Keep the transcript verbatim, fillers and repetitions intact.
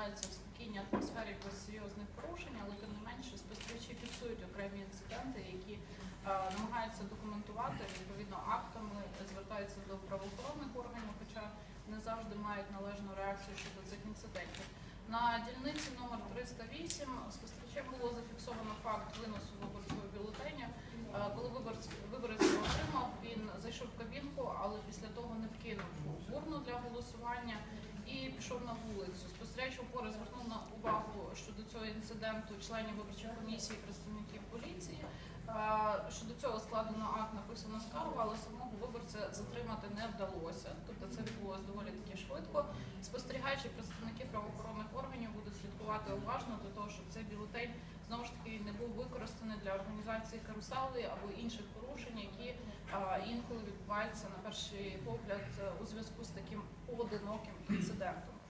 відбувається в спокійній атмосфері без серйозних порушень, але тим не менше спостерігачі фіксують окремі інциденти, які е, намагаються документувати відповідно актами, звертаються до правоохоронних органів, хоча не завжди мають належну реакцію щодо цих інцидентів. На дільниці номер триста вісім спостерігачем було зафіксовано факт виносу виборчого бюлетеня. Коли виборець його отримав, він зайшов в кабінку, але після того не вкинув урну для голосування і пішов на вулицю. Спостерігач опори звернув на увагу щодо цього інциденту членів виборчої комісії і представників поліції. Щодо цього складено акт, написано скаргу, але самого виборця затримати не вдалося. Тобто це відбулося доволі таки швидко. Спостерігаючі представники правоохоронних органів будуть слідкувати уважно до того, щоб цей бюлетень знову ж таки не був використаний для організації каруселі або інших порушень, які а, інколи відбуваються на перший погляд у зв'язку з таким поодиноким інцидентом.